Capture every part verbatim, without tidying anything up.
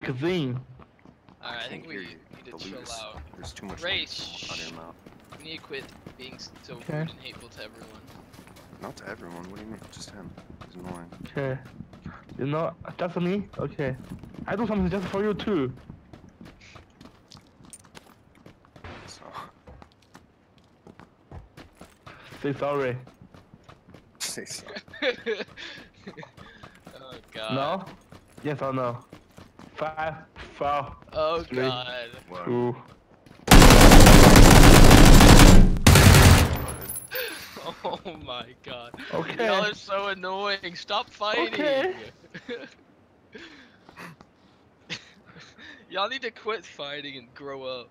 Kazim. Alright, I, can't think we hear need you. to The chill loot is- out. There's too much Ray, noise on your mouth. We need to quit being so Okay. rude and hateful to everyone. Not to everyone. What do you mean? Just him. He's annoying. Okay. You know, just me? Okay. I do something just for you too. So Say sorry. say so. Oh god. No? Yes or no? Five, four, Oh three, god. What? two. Oh my god. Okay. Y'all are so annoying. Stop fighting. Okay. Y'all need to quit fighting and grow up.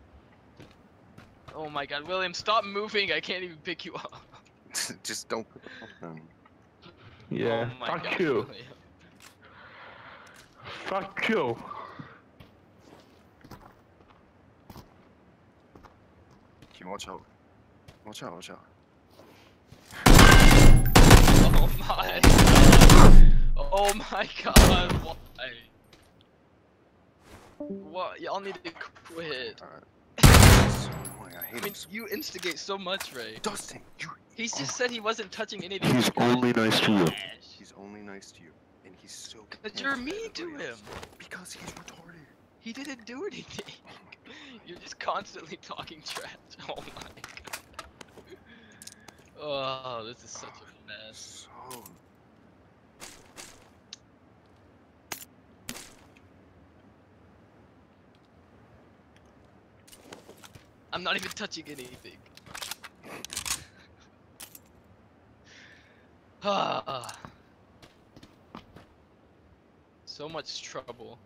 Oh my god, William, stop moving. I can't even pick you up. Just don't put the phone down. Yeah. Oh my Fuck god, you. William. Fuck you. Okay, watch out. Watch out, watch out. Oh my god. Oh my god, why? What? Y'all need to quit. Alright. So annoying. I I hate mean, him so you instigate so much, Ray. Dustin, you. He's just Oh. said he wasn't touching anything. He's only nice to you. Trash. He's only nice to you. And he's so. But you're handsome mean to everybody him. else. Because he's retarded. He didn't do anything. You're just constantly talking trash. Oh my god. Oh, this is such a mess. So. I'm not even touching anything. Ah. So much trouble.